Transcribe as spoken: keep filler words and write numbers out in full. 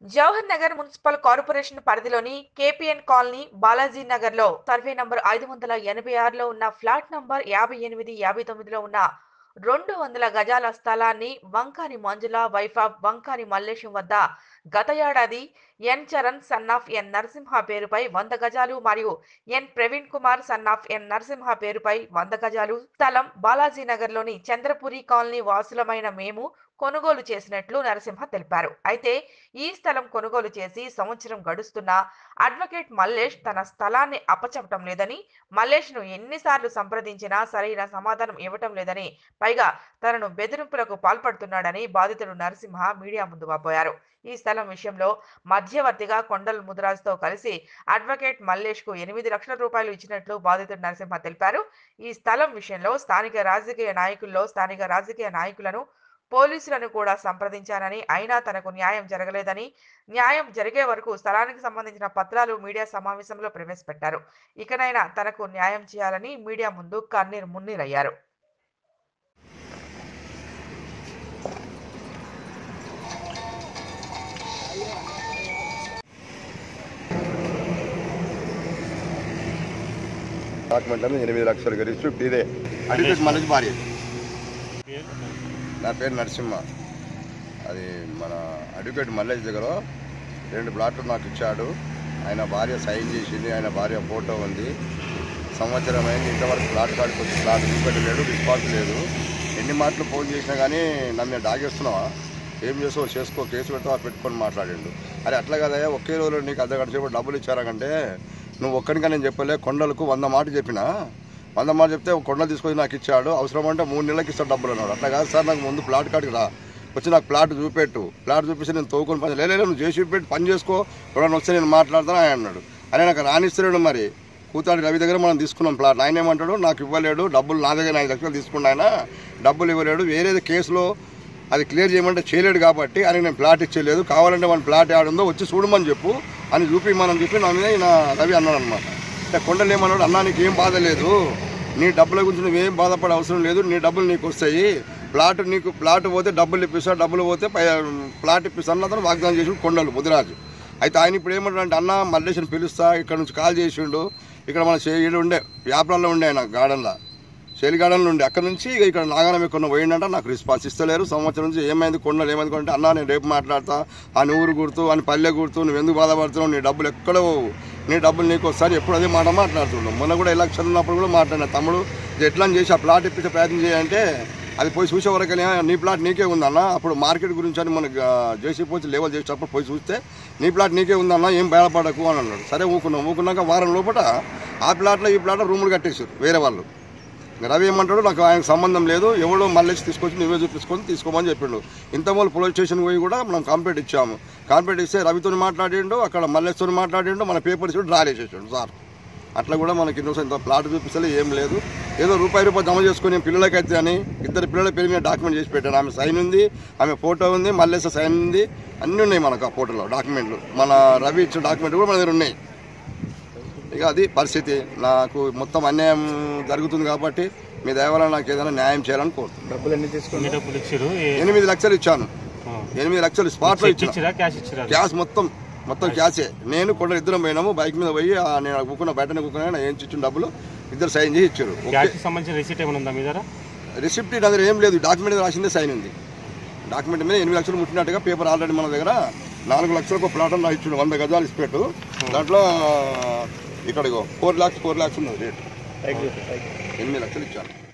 Jawahar Nagar municipal corporation పరిధిలోని KPN colony Balaji Nagar లో survey number ఐదు వందల ఎనభై ఆరులో ఉన్న ఫ్లాట్ నంబర్ యాభై ఎనిమిది యాభై తొమ్మిదిలో ఉన్న రెండు వందల గజాల స్థలాన్ని వంకాని మంజుల వైఫ్ ఆఫ్ వంకాని మల్లేశం వద్ద గత ఏడాది N Charan son of N Narasimha పేరుపై వంద గజాలు మరియు N Praveen Kumar son of N Narasimha పేరుపై వంద గజాలు స్థలం బాలాజీ నగర్ లోని చంద్రపురి కాలనీ వాసులమైన మేము కొనుగోలు చేసినట్లు నరసింహ తెలిపారు. అయితే ఈ స్థలం కొనుగోలు చేసి సంవత్సరం గడుస్తున్నా అడ్వకేట్ మల్లేష్ తన స్థలాన్ని అప్పచెప్పటం లేదని, మల్లేష్ ను ఎన్నిసార్లు సంప్రదించినా సరైన సమాధానం ఇవ్వటం లేదని, పైగా తనను బెదిరింపులకు పాల్పడుతున్నాడని బాధితుడు నరసింహ మీడియా ముందు వాపోయారు. ఈ స్థలం విషయంలో మధ్యవర్తిగా కొండల ముదిరాజుతో కలిసి అడ్వకేట్ మల్లేష్ కు ఎనిమిది లక్షల రూపాయలు ఇచ్చినట్లు బాధితుడు నరసింహ తెలిపారు. ఈ స్థలం విషయంలో స్థానిక రాజకీయ నాయకుల్లో స్థానిక రాజకీయ నాయకులను పోలీసులను కూడా సంప్రదించానని, అయినా తనకు న్యాయం జరగలేదని, న్యాయం జరిగే వరకు స్థలానికి సంబంధించిన పత్రాలు మీడియా సమావేశంలో ప్రవేశపెట్టారు. ఇకనైనా తనకు న్యాయం చేయాలని మీడియా ముందు కన్నీరు మున్నీరయ్యారు. ఎనిమిది లక్షలు గరిస్తూ ఇదే అడ్వకేట్ మల్లేష్ భార్య. నా పేరు నరసింహ. అది మన అడ్వకేట్ మల్లేష్ దగ్గర రెండు ప్లాట్లు నాకు ఇచ్చాడు. ఆయన భార్య సైన్ చేసింది, ఆయన భార్య ఫోటో ఉంది. సంవత్సరం అయింది, ఇంతవరకు ప్లాట్ కాడికి వచ్చి ప్లాట్ చూపెట్టలేడు, రెస్పాన్స్ లేదు. ఎన్ని మాటలు ఫోన్ చేసినా కానీ నన్ను డాగేస్తున్నావా, ఏం చేస్తావో చేసుకో, కేసు పెడతావా పెట్టుకొని మాట్లాడిండు. అరే అట్లా కదయ్యా, ఒకే రోజు నీకు అర్ధ గంట సేపు డబ్బులు ఇచ్చారంటే నువ్వు ఒక్కడిగా నేను చెప్పలే, కొండలకు వంద మాట చెప్పినా వంద మాట చెప్తే కొండలు తీసుకొని నాకు ఇచ్చాడు. అవసరం అంటే మూడు నెలలకు ఇస్తాడు డబ్బులు అన్నాడు. అట్లా కాదు సార్, నాకు ముందు ప్లాట్ కాడికి రా, వచ్చి నాకు ప్లాట్ చూపెట్టు, ప్లాట్ చూపిస్తే నేను తోకొని పని లేదు, నువ్వు చేసి పెట్టి పని చేసుకో, ఎవరైనా వస్తే నేను మాట్లాడతాను ఆయన అన్నాడు. అరే నాకు రానిస్తలేడు. మరి కూతాడి రవి దగ్గర మనం తీసుకున్నాం ప్లాట్. ఆయన ఏమంటాడు, నాకు ఇవ్వలేడు డబ్బులు, నా దగ్గర ఐదు లక్షలు తీసుకున్నా ఆయన డబ్బులు ఇవ్వలేడు, వేరేది కేసులో అది క్లియర్ చేయమంటే చేయలేడు కాబట్టి అని నేను ప్లాట్ ఇచ్చేయలేదు, కావాలంటే మన ప్లాట్ ఆడుందో వచ్చి చూడమని చెప్పు అని చూపిమని చెప్పి నా మీద ఈయన రవి అన్నాడు అనమాట. అంటే కొండలు ఏమన్నాడు, అన్నా నీకు ఏం బాధ లేదు, నీ డబ్బుల గురించి నువ్వేం బాధపడే అవసరం లేదు, నీ డబ్బులు నీకు వస్తాయి, ప్లాట్ నీకు ప్లాట్ పోతే డబ్బులు ఇప్పిస్తా, డబ్బులు పోతే ప్లాట్ ఇప్పిస్తాను అతను వాగ్దానం చేసి కొండలు ముదిరాజు. అయితే ఆయన ఇప్పుడు ఏమంటాడంటే, అన్న మల్లేష్ని పిలుస్తా, ఇక్కడ నుంచి కాల్ చేసిండు, ఇక్కడ మన చేయిలు ఉండే వ్యాపారంలో ఉండే ఆయన గార్డెన్లో, శైలి గార్డెన్లో ఉండే, అక్కడ నుంచి ఇక్కడ నాగానం ఎక్కడ పోయిందంట, నాకు రెస్పాన్స్ ఇస్తలేరు. సంవత్సరం నుంచి ఏమైంది కొండలు ఏమైంది అంటే, అన్న నేను రేపు మాట్లాడతా, ఆ ఊరు గుర్తు అని పల్లె గుర్తు, నువ్వు ఎందుకు బాధపడుతున్నావు, నీ డబ్బులు ఎక్కడో, నీ డబ్బులు నీకు ఒకసారి ఎప్పుడు అదే మాట మాట్లాడుతున్నావు. మొన్న కూడా ఎలక్షన్ ఉన్నప్పుడు కూడా మాట్లాడినా, తమ్ముడు ఎట్లా చేసి ఆ ప్లాట్ ఇప్పించే ప్రయత్నం చేయాలంటే అది పోయి చూసే వరకు నీ ప్లాట్ నీకే ఉందన్న, అప్పుడు మార్కెట్ గురించి అని మనకు జేసీ పోయి లేవల్ చేసేటప్పుడు పోయి చూస్తే నీ ప్లాట్ నీకే ఉందన్న, ఏం భయపడకు అని అన్నాడు. సరే ఊకున్నాం. ఊకున్నాక వారం లోపల ఆ ప్లాట్లో ఈ ప్లాట్లో రూములు కట్టేసారు వేరే వాళ్ళు. రవి ఏమంటాడు, నాకు ఆయనకు సంబంధం లేదు, ఎవడో మల్లేష్ తీసుకొచ్చి నువ్వే చూపించుకొని తీసుకోమని చెప్పిండు. ఇంతమూలు పోలీస్ స్టేషన్ పోయి కూడా మనం కంప్లైంట్ ఇచ్చాము. కంప్లైంట్ ఇస్తే రవితో మాట్లాడిండు, అక్కడ మల్లేష్తో మాట్లాడిండు, మన పేపర్స్ కూడా డ్రా చేసేసాడు సార్. అట్లా కూడా మనకి ఇంత ఇంత ప్లాట్ చూపిస్తలే ఏం లేదు, ఏదో రూపాయి రూపాయి జమ చేసుకుని పిల్లలకైతే అని ఇద్దరు పిల్లల పేరు మీద డాక్యుమెంట్ చేసి పెట్టాను. ఆమె సైన్ ఉంది, ఆమె ఫోటో ఉంది, మల్లేష్ సైన్ ఉంది, అన్నీ ఉన్నాయి మనకు ఆ ఫోటోలో డాక్యుమెంట్లు. మన రవి ఇచ్చిన డాక్యుమెంట్ కూడా మన దగ్గర ఉన్నాయి. ఇక అది పరిస్థితి. నాకు మొత్తం అన్యాయం జరుగుతుంది కాబట్టి మీ దయవల్ల నాకు ఏదైనా న్యాయం చేయాలని కోరుతున్నాను. డబ్బులు ఎన్ని తీసుకున్నారు? ఎనిమిది లక్షలు ఇచ్చాను. ఎనిమిది లక్షలు స్పాట్లో ఇచ్చాను. క్యాష్ మొత్తం మొత్తం క్యాషే. నేను కొండ ఇద్దరం పోయినాము, బైక్ మీద పోయి నేను కూకున్న బయటనే కూకున్నా, ఏం ఇచ్చిన డబ్బులు ఇద్దరు సైన్ చేసి ఇచ్చారు. రిసిప్ట్ నా దగ్గర ఏం లేదు, డాక్యుమెంట్ మీద రాసిందే సైన్ ఉంది. డాక్యుమెంట్ మీద ఎనిమిది లక్షలు ముట్టినట్టుగా పేపర్ ఆల్రెడీ మన దగ్గర నాలుగు లక్షలకు ఒక ప్లాట్ నా ఇచ్చాడు, వంద గజాలు ఇచ్చిపెట్టు. దాంట్లో ఇక్కడ ఫోర్ ల్యాక్స్ ఫోర్ ల్యాక్స్ ఉన్నది రేట్. ఎనిమిది లక్షలు ఇచ్చాను.